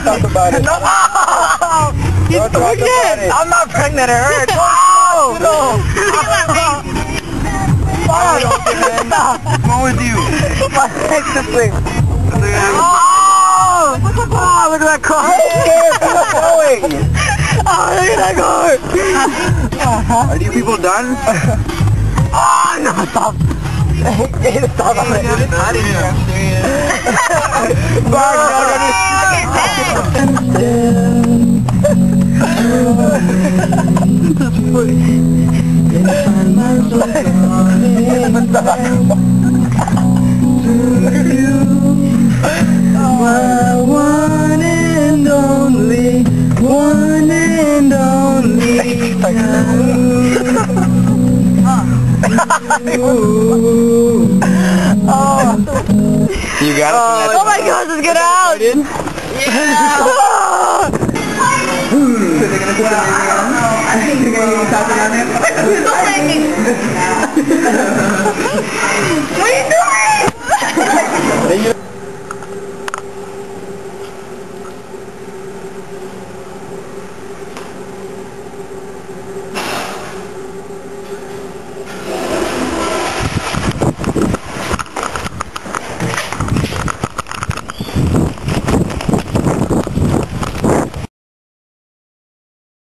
talk about it. No! He's pregnant! I'm not pregnant, it hurts! Oh! No! What's wrong with you? My leg's just like... Oh! Oh, look at that car! What's going? Oh, look at that car! Are you people done? Oh, no, stop! Stop on it! Out of here! One and only, one and only. You got it? Oh my gosh, let's get out! Yeah! I think they're gonna get you talking on it.